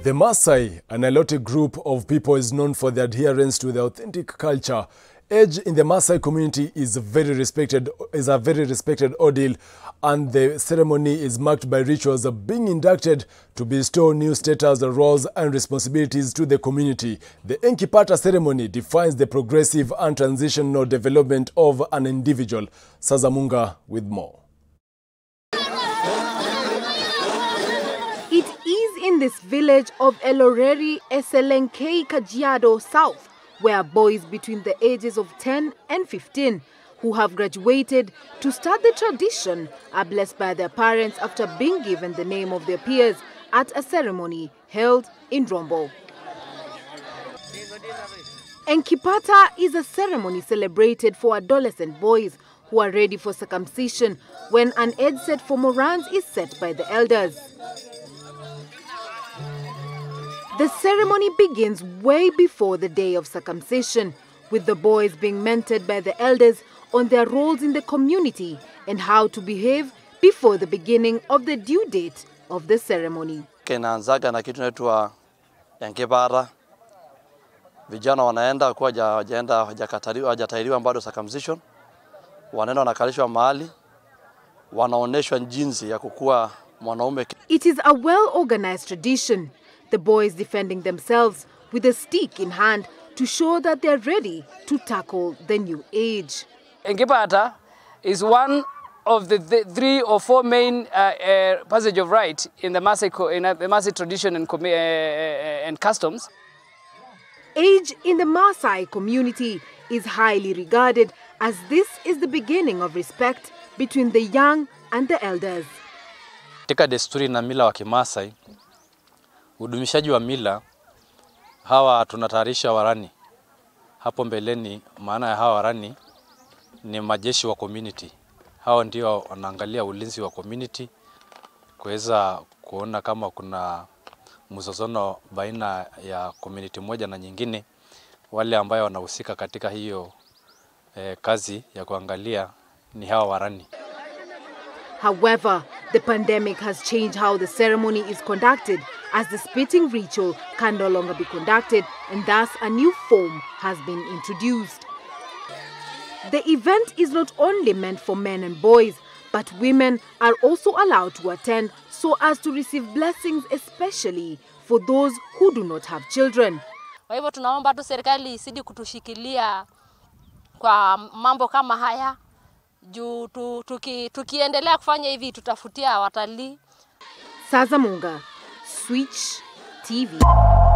The Maasai, an Nilotic group of people, is known for their adherence to the authentic culture. Age in the Maasai community is a very respected ordeal, and the ceremony is marked by rituals of being inducted to bestow new status, roles and responsibilities to the community. The Enkipata ceremony defines the progressive and transitional development of an individual. Sazamunga with more. It is in this village of Eloreri, Eselenkei, Kajiado South, where boys between the ages of 10 and 15 who have graduated to start the tradition are blessed by their parents after being given the name of their peers at a ceremony held in Rombo. Enkipata is a ceremony celebrated for adolescent boys who are ready for circumcision when an age set for morans is set by the elders. The ceremony begins way before the day of circumcision, with the boys being mentored by the elders on their roles in the community and how to behave before the beginning of the due date of the ceremony. Kinaanzaga na kitu inaitwa Enkipata. Vijana wanaenda kwa hajatahiriwa bado circumcision. Wanaenda wanakalishwa mahali, wanaoneshwa jinsi ya kukua mwanaume. It is a well-organized tradition. The boys defending themselves with a stick in hand to show that they are ready to tackle the new age. Enkipata is one of the 3 or 4 main passage of right in the Maasai tradition and customs. Age in the Maasai community is highly regarded as this is the beginning of respect between the young and the elders. Katika desturi na mila wa Kimaasai, udumishaji wa mila, hawa tunatayarisha warani. Hapo mbeleni, maana ya hawa warani ni majeshi wa community. Hawa ndio wanaangalia ulinzi wa community, kuweza kuona kama kuna mzozono baina ya community moja na nyingine. Wale ambao wanahusika katika hiyo kazi ya kuangalia ni hawa warani. However, the pandemic has changed how the ceremony is conducted, as the spitting ritual can no longer be conducted, and thus a new form has been introduced. The event is not only meant for men and boys, but women are also allowed to attend so as to receive blessings, especially for those who do not have children. Kwa hivyo tunaomba tu serikali isidi kutushikilia kwa mambo kama haya. Juu tukiendelea kufanya hivi tutafutia watalii. Sazamunga, Switch TV.